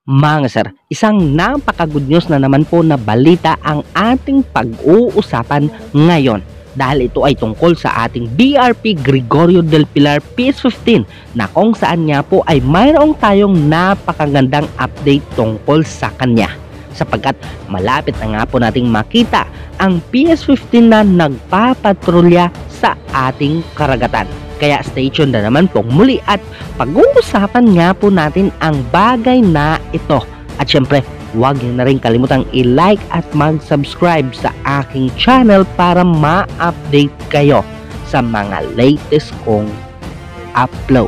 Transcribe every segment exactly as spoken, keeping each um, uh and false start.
Mga sir, isang napaka-good news na naman po na balita ang ating pag-uusapan ngayon dahil ito ay tungkol sa ating B R P Gregorio Del Pilar P S fifteen na kung saan nga po ay mayroong tayong napakagandang update tungkol sa kanya sapagkat malapit na nga po nating makita ang P S fifteen na nagpapatrolya sa ating karagatan. Kaya stay tuned na naman pong muli at pag-uusapan nga po natin ang bagay na ito. At syempre, huwag niyo na rin kalimutang i-like at mag-subscribe sa aking channel para ma-update kayo sa mga latest kong upload.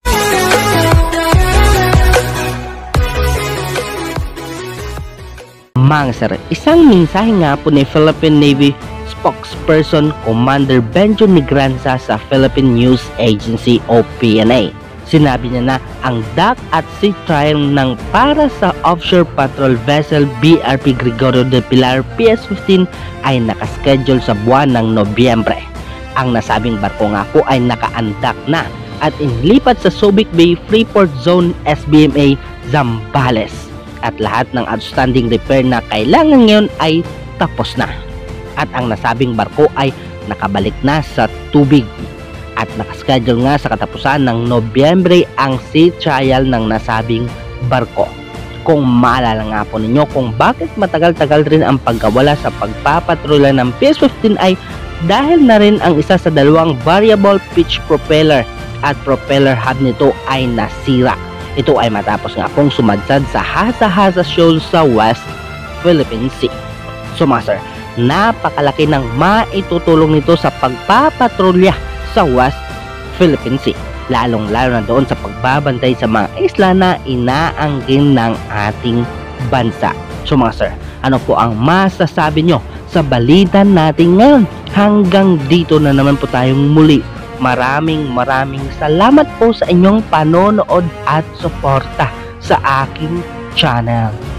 Mga sir, isang mensahe nga po ni Philippine Navy spokesperson Commander Benjo Negranza sa Philippine News Agency o P N A. Sinabi niya na ang dock at sea trial ng para sa offshore patrol vessel B R P Gregorio Del Pilar P S fifteen ay nakaschedule sa buwan ng Nobyembre. Ang nasabing barko nga po ay naka-undock na at inilipat sa Subic Bay Freeport Zone S B M A Zambales at lahat ng outstanding repair na kailangan ngayon ay tapos na. At ang nasabing barko ay nakabalik na sa tubig at nakaschedule nga sa katapusan ng Nobyembre ang sea trial ng nasabing barko. Kung maalala nga po ninyo kung bakit matagal-tagal rin ang pagkawala sa pagpapatrolya ng P S fifteen ay dahil na rin ang isa sa dalawang variable pitch propeller at propeller hub nito ay nasira. Ito ay matapos nga pong sumadsad sa Hasa-Hasa Shoal sa West Philippine Sea. So master, napakalaki ng maitutulong nito sa pagpapatrolya sa West Philippine Sea, lalong lalo na doon sa pagbabantay sa mga isla na inaanggin ng ating bansa. So mga sir, ano po ang masasabi nyo sa balita natin ngayon? Hanggang dito na naman po tayong muli. Maraming maraming salamat po sa inyong panonood at suporta sa aking channel.